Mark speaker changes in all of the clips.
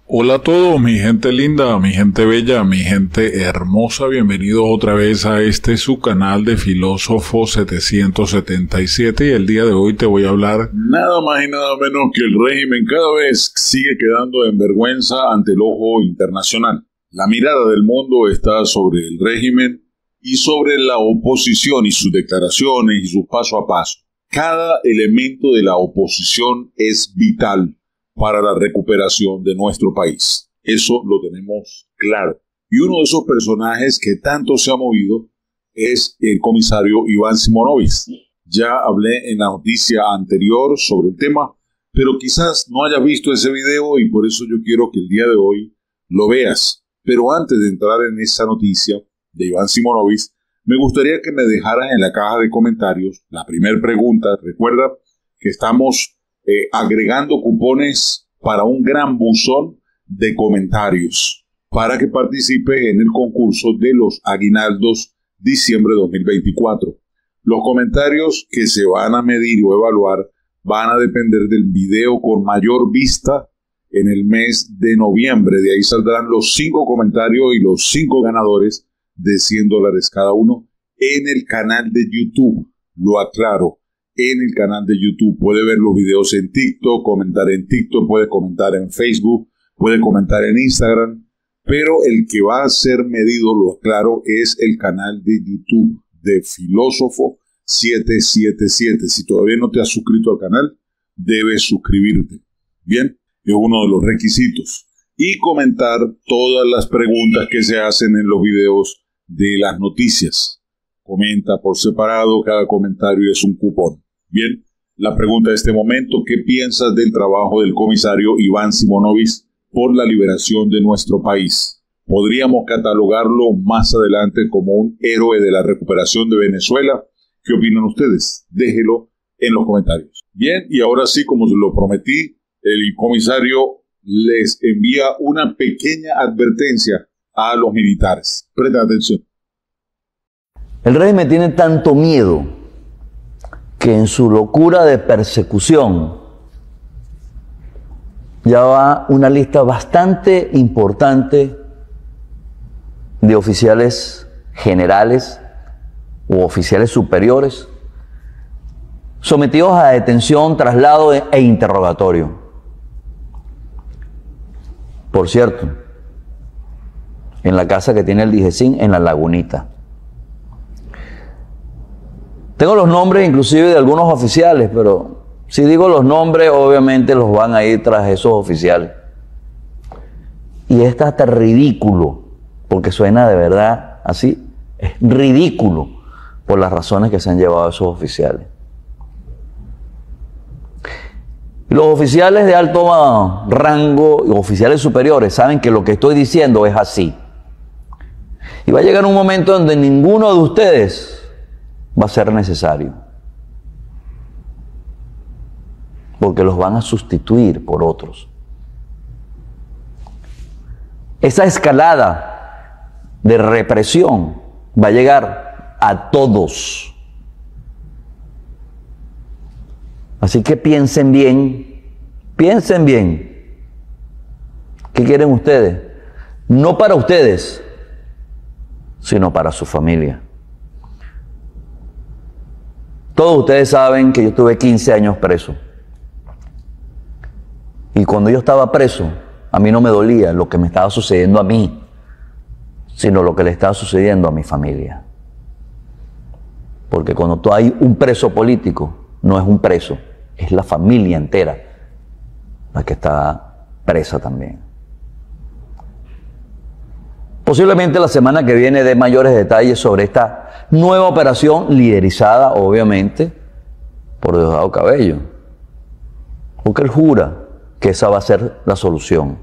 Speaker 1: Hola a todos, mi gente linda, mi gente bella, mi gente hermosa, bienvenidos otra vez a su canal de Filósofo 777 y el día de hoy te voy a hablar nada más y nada menos que el régimen cada vez sigue quedando en vergüenza ante el ojo internacional. La mirada del mundo está sobre el régimen y sobre la oposición y sus declaraciones y sus paso a paso. Cada elemento de la oposición es vital para la recuperación de nuestro país. Eso lo tenemos claro. Y uno de esos personajes que tanto se ha movido es el comisario Iván Simonovic. Ya hablé en la noticia anterior sobre el tema, pero quizás no hayas visto ese video y por eso yo quiero que el día de hoy lo veas. Pero antes de entrar en esa noticia de Iván Simonovic, me gustaría que me dejaras en la caja de comentarios la primera pregunta. Recuerda que estamos agregando cupones para un gran buzón de comentarios para que participes en el concurso de los aguinaldos diciembre 2024. Los comentarios que se van a medir o evaluar van a depender del video con mayor vista en el mes de noviembre. De ahí saldrán los 5 comentarios y los 5 ganadores de $100 cada uno en el canal de YouTube. Lo aclaro. En el canal de YouTube. Puede ver los videos en TikTok, comentar en TikTok, puede comentar en Facebook, puede comentar en Instagram, pero el que va a ser medido, lo aclaro, es el canal de YouTube de Filósofo 777. Si todavía no te has suscrito al canal, debes suscribirte. Bien, es uno de los requisitos. Y comentar todas las preguntas que se hacen en los videos de las noticias. Comenta por separado, cada comentario es un cupón. Bien, la pregunta de este momento, ¿qué piensas del trabajo del comisario Iván Simonovic por la liberación de nuestro país? ¿Podríamos catalogarlo más adelante como un héroe de la recuperación de Venezuela? ¿Qué opinan ustedes? Déjelo en los comentarios. Bien, y ahora sí, como se lo prometí, el comisario les envía una pequeña advertencia a los militares. Presta atención.
Speaker 2: El régimen tiene tanto miedo que en su locura de persecución ya va una lista bastante importante de oficiales generales u oficiales superiores sometidos a detención, traslado e interrogatorio. Por cierto, en la casa que tiene el DIJESIN en La Lagunita. Tengo los nombres inclusive de algunos oficiales, pero si digo los nombres, obviamente los van a ir tras esos oficiales. Y es hasta ridículo, porque suena de verdad así, es ridículo por las razones que se han llevado a esos oficiales. Los oficiales de alto rango y oficiales superiores saben que lo que estoy diciendo es así. Y va a llegar un momento donde ninguno de ustedes va a ser necesario, porque los van a sustituir por otros. Esa escalada de represión va a llegar a todos. Así que piensen bien, piensen bien. ¿Qué quieren ustedes? No para ustedes, sino para su familia. Todos ustedes saben que yo estuve 15 años preso. Y cuando yo estaba preso, a mí no me dolía lo que me estaba sucediendo a mí, sino lo que le estaba sucediendo a mi familia. Porque cuando tú hay un preso político, no es un preso, es la familia entera la que está presa también. Posiblemente la semana que viene dé mayores detalles sobre esta nueva operación liderizada, obviamente, por Diosdado Cabello. Porque él jura que esa va a ser la solución.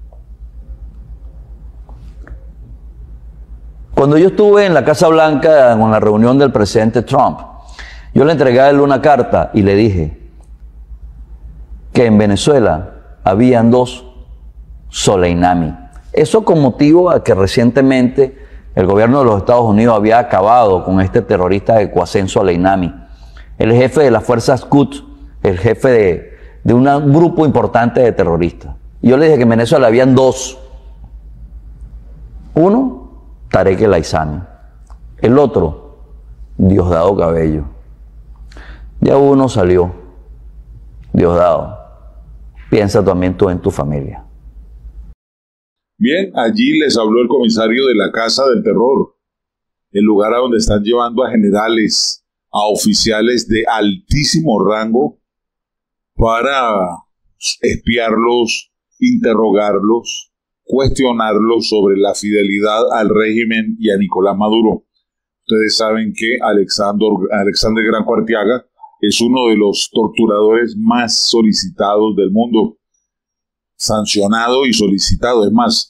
Speaker 2: Cuando yo estuve en la Casa Blanca con la reunión del presidente Trump, yo le entregué a él una carta y le dije que en Venezuela habían 2 Soleimani. Eso con motivo a que recientemente el gobierno de los Estados Unidos había acabado con este terrorista de Qasem Soleimani, el jefe de las fuerzas Quds, el jefe de un grupo importante de terroristas. Y yo le dije que en Venezuela habían dos. Uno, Tarek El Aizami. El otro, Diosdado Cabello. Ya uno salió. Diosdado, piensa también tú en tu familia.
Speaker 1: Bien, allí les habló el comisario de la Casa del Terror, el lugar a donde están llevando a generales, a oficiales de altísimo rango para espiarlos, interrogarlos, cuestionarlos sobre la fidelidad al régimen y a Nicolás Maduro. Ustedes saben que Alexander Granco Arteaga es uno de los torturadores más solicitados del mundo, sancionado y solicitado. Es más,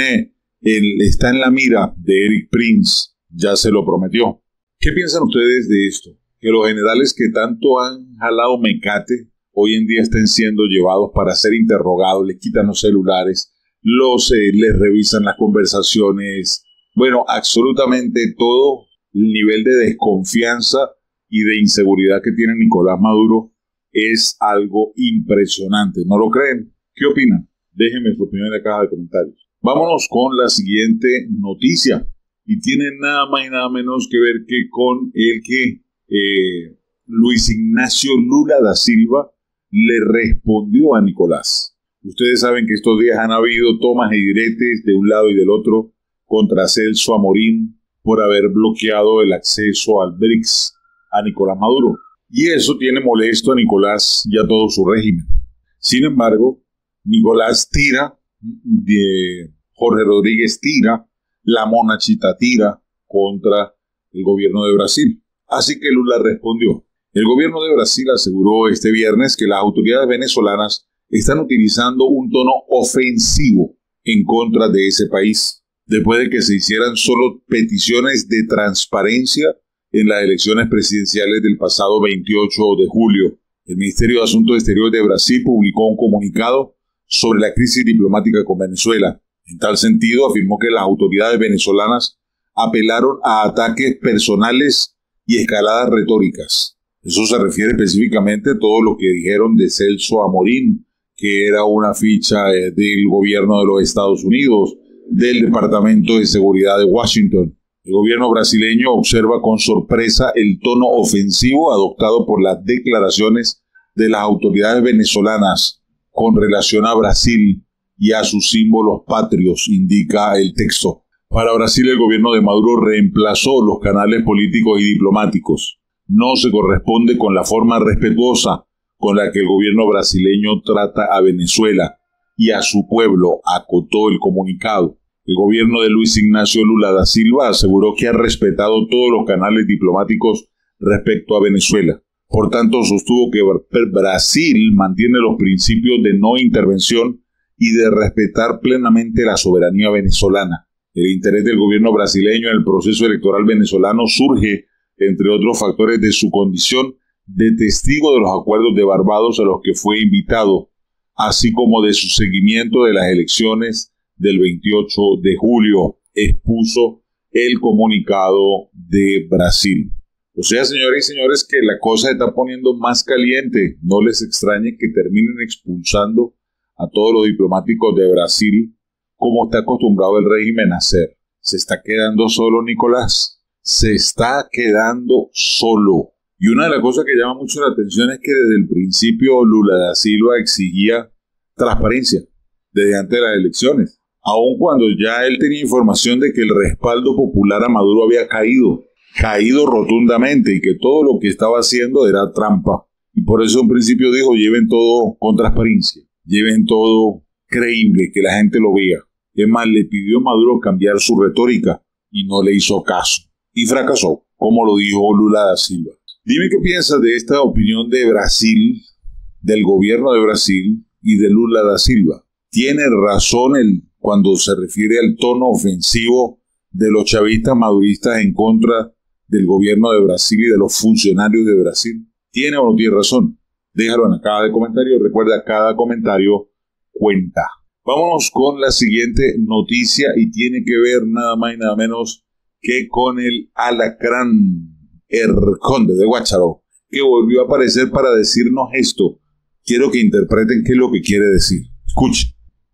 Speaker 1: está en la mira de Erik Prince, ya se lo prometió. ¿Qué piensan ustedes de esto? Que los generales que tanto han jalado mecate hoy en día estén siendo llevados para ser interrogados, les quitan los celulares, les revisan las conversaciones, bueno, absolutamente todo el nivel de desconfianza y de inseguridad que tiene Nicolás Maduro es algo impresionante. ¿No lo creen? ¿Qué opinan? Déjenme su opinión en la caja de comentarios. Vámonos con la siguiente noticia. Y tiene nada más y nada menos que ver que con el que Luis Ignacio Lula da Silva le respondió a Nicolás. Ustedes saben que estos días han habido tomas y diretes de un lado y del otro contra Celso Amorín por haber bloqueado el acceso al BRICS a Nicolás Maduro. Y eso tiene molesto a Nicolás y a todo su régimen. Sin embargo, Nicolás tira, Jorge Rodríguez tira, la monachita tira contra el gobierno de Brasil. Así que Lula respondió. El gobierno de Brasil aseguró este viernes que las autoridades venezolanas están utilizando un tono ofensivo en contra de ese país, después de que se hicieran solo peticiones de transparencia en las elecciones presidenciales del pasado 28 de julio. El Ministerio de Asuntos Exteriores de Brasil publicó un comunicado sobre la crisis diplomática con Venezuela. En tal sentido, afirmó que las autoridades venezolanas apelaron a ataques personales y escaladas retóricas. Eso se refiere específicamente a todo lo que dijeron de Celso Amorín, que era una ficha del gobierno de los Estados Unidos, del Departamento de Seguridad de Washington. El gobierno brasileño observa con sorpresa el tono ofensivo adoptado por las declaraciones de las autoridades venezolanas con relación a Brasil y a sus símbolos patrios, indica el texto. Para Brasil, el gobierno de Maduro reemplazó los canales políticos y diplomáticos. No se corresponde con la forma respetuosa con la que el gobierno brasileño trata a Venezuela y a su pueblo, acotó el comunicado. El gobierno de Luis Ignacio Lula da Silva aseguró que ha respetado todos los canales diplomáticos respecto a Venezuela. Por tanto, sostuvo que Brasil mantiene los principios de no intervención y de respetar plenamente la soberanía venezolana. El interés del gobierno brasileño en el proceso electoral venezolano surge, entre otros factores, de su condición de testigo de los acuerdos de Barbados a los que fue invitado, así como de su seguimiento de las elecciones del 28 de julio, expuso el comunicado de Brasil. O sea, señores y señores, que la cosa se está poniendo más caliente. No les extrañe que terminen expulsando a todos los diplomáticos de Brasil, como está acostumbrado el régimen a hacer. Se está quedando solo Nicolás. Se está quedando solo. Y una de las cosas que llama mucho la atención es que desde el principio Lula da Silva exigía transparencia desde antes de las elecciones, aun cuando ya él tenía información de que el respaldo popular a Maduro había caído rotundamente y que todo lo que estaba haciendo era trampa. Y por eso en principio dijo, lleven todo con transparencia, lleven todo creíble, que la gente lo vea. Es más, le pidió a Maduro cambiar su retórica y no le hizo caso. Y fracasó, como lo dijo Lula da Silva. Dime qué piensas de esta opinión de Brasil, del gobierno de Brasil y de Lula da Silva. ¿Tiene razón cuando se refiere al tono ofensivo de los chavistas maduristas en contra del gobierno de Brasil y de los funcionarios de Brasil? ¿Tiene o no tiene razón? Déjalo en la caja de comentarios. Recuerda, cada comentario cuenta. Vámonos con la siguiente noticia y tiene que ver nada más y nada menos que con el alacrán, el conde de Guácharo, que volvió a aparecer para decirnos esto. Quiero que interpreten qué es lo que quiere decir. Escuchen.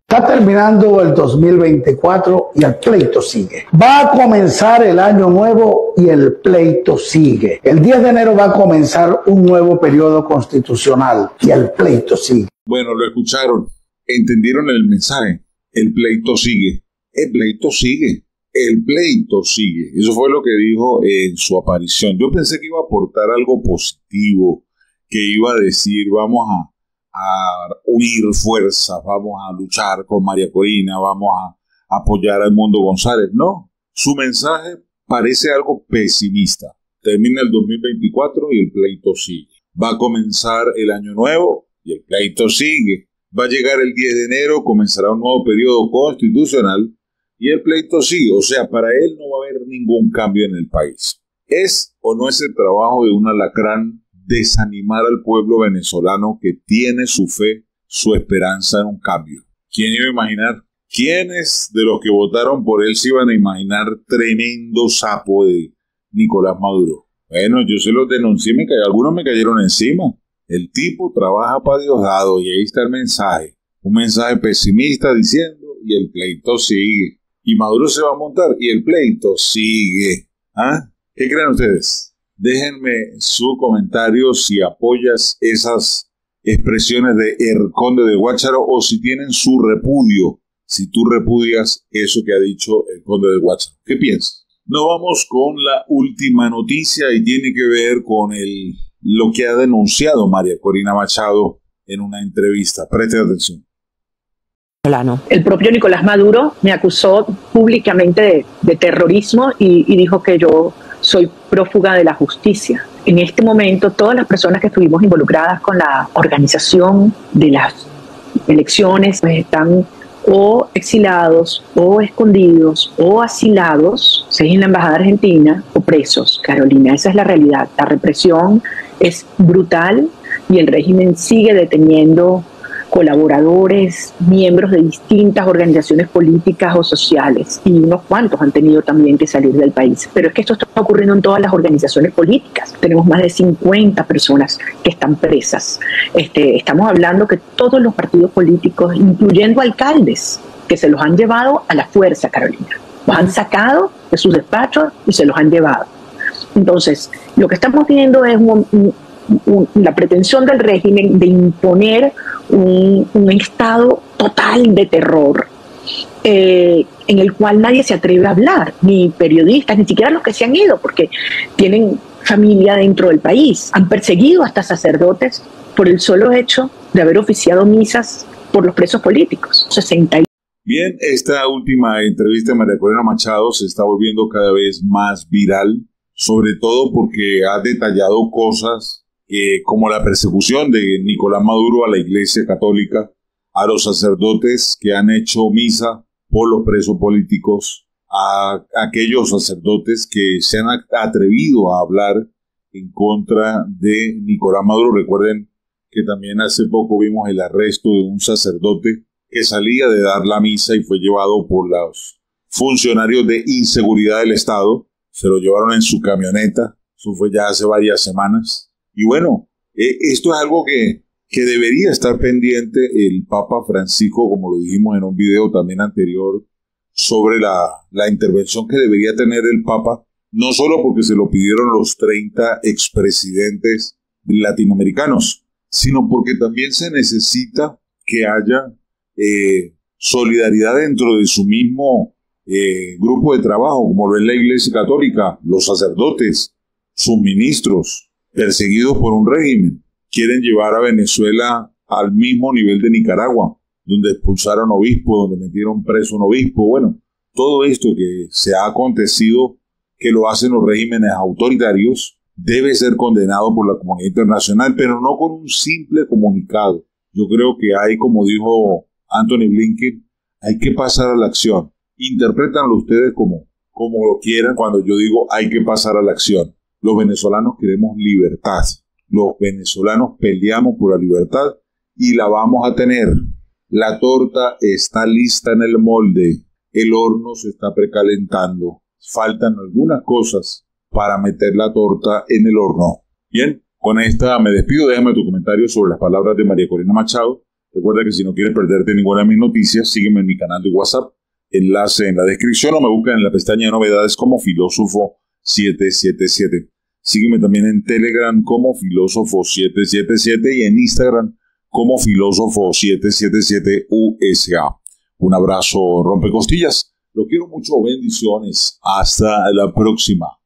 Speaker 3: Está terminando el 2024 y el pleito sigue. Va a comenzar el año nuevo y el pleito sigue. El 10 de enero va a comenzar un nuevo periodo constitucional y el pleito sigue.
Speaker 1: Bueno, lo escucharon, entendieron el mensaje. El pleito sigue, el pleito sigue, el pleito sigue. Eso fue lo que dijo en su aparición. Yo pensé que iba a aportar algo positivo, que iba a decir, vamos a unir fuerzas, vamos a luchar con María Corina, vamos a apoyar a Edmundo González. No, su mensaje parece algo pesimista. Termina el 2024 y el pleito sigue. Va a comenzar el año nuevo y el pleito sigue. Va a llegar el 10 de enero, comenzará un nuevo periodo constitucional y el pleito sigue. O sea, para él no va a haber ningún cambio en el país. ¿Es o no es el trabajo de un alacrán desanimar al pueblo venezolano que tiene su fe, su esperanza en un cambio? ¿Quién iba a imaginar? ¿Quiénes de los que votaron por él se iban a imaginar tremendo sapo de Nicolás Maduro? Bueno, yo se los denuncié, algunos me cayeron encima. El tipo trabaja para Diosdado y ahí está el mensaje. Un mensaje pesimista diciendo, y el pleito sigue. Y Maduro se va a montar y el pleito sigue. ¿Ah? ¿Qué creen ustedes? Déjenme su comentario si apoyas esas expresiones de El Conde de Guácharo o si tienen su repudio, si tú repudias eso que ha dicho el Conde de Guácharo. ¿Qué piensas? Nos vamos con la última noticia y tiene que ver con lo que ha denunciado María Corina Machado en una entrevista. Preste atención.
Speaker 4: El propio Nicolás Maduro me acusó públicamente de terrorismo y dijo que yo soy prófuga de la justicia. En este momento, todas las personas que estuvimos involucradas con la organización de las elecciones pues están o exilados, o escondidos, o asilados, sea en la Embajada Argentina, o presos. Carolina, esa es la realidad. La represión es brutal y el régimen sigue deteniendo colaboradores, miembros de distintas organizaciones políticas o sociales, y unos cuantos han tenido también que salir del país. Pero es que esto está ocurriendo en todas las organizaciones políticas. Tenemos más de 50 personas que están presas. Estamos hablando que todos los partidos políticos, incluyendo alcaldes, que se los han llevado a la fuerza, Carolina. Los han sacado de sus despachos y se los han llevado. Entonces, lo que estamos viendo es la pretensión del régimen de imponer un estado total de terror en el cual nadie se atreve a hablar, ni periodistas, ni siquiera los que se han ido, porque tienen familia dentro del país. Han perseguido hasta sacerdotes por el solo hecho de haber oficiado misas por los presos políticos. 60.
Speaker 1: Bien, esta última entrevista de María Corina Machado se está volviendo cada vez más viral, sobre todo porque ha detallado cosas como la persecución de Nicolás Maduro a la Iglesia Católica, a los sacerdotes que han hecho misa por los presos políticos, a aquellos sacerdotes que se han atrevido a hablar en contra de Nicolás Maduro. Recuerden que también hace poco vimos el arresto de un sacerdote que salía de dar la misa y fue llevado por los funcionarios de inseguridad del Estado. Se lo llevaron en su camioneta. Eso fue ya hace varias semanas. Y bueno, esto es algo que debería estar pendiente el Papa Francisco, como lo dijimos en un video también anterior, sobre la intervención que debería tener el Papa, no solo porque se lo pidieron los 30 expresidentes latinoamericanos, sino porque también se necesita que haya solidaridad dentro de su mismo grupo de trabajo, como lo es la Iglesia Católica, los sacerdotes, sus ministros, perseguidos por un régimen. Quieren llevar a Venezuela al mismo nivel de Nicaragua, donde expulsaron obispos, donde metieron preso un obispo. Bueno, todo esto que se ha acontecido, que lo hacen los regímenes autoritarios, debe ser condenado por la comunidad internacional, pero no con un simple comunicado. Yo creo que hay, como dijo Anthony Blinken, hay que pasar a la acción. Interprétanlo ustedes como lo quieran cuando yo digo hay que pasar a la acción. Los venezolanos queremos libertad. Los venezolanos peleamos por la libertad y la vamos a tener. La torta está lista en el molde. El horno se está precalentando. Faltan algunas cosas para meter la torta en el horno. Bien, con esta me despido. Déjame tu comentario sobre las palabras de María Corina Machado. Recuerda que si no quieres perderte ninguna de mis noticias, sígueme en mi canal de WhatsApp, enlace en la descripción, o me buscan en la pestaña de novedades como Filósofo 777. Sígueme también en Telegram como Filósofo 777 y en Instagram como Filósofo 777 USA. Un abrazo rompecostillas. Lo quiero mucho. Bendiciones. Hasta la próxima.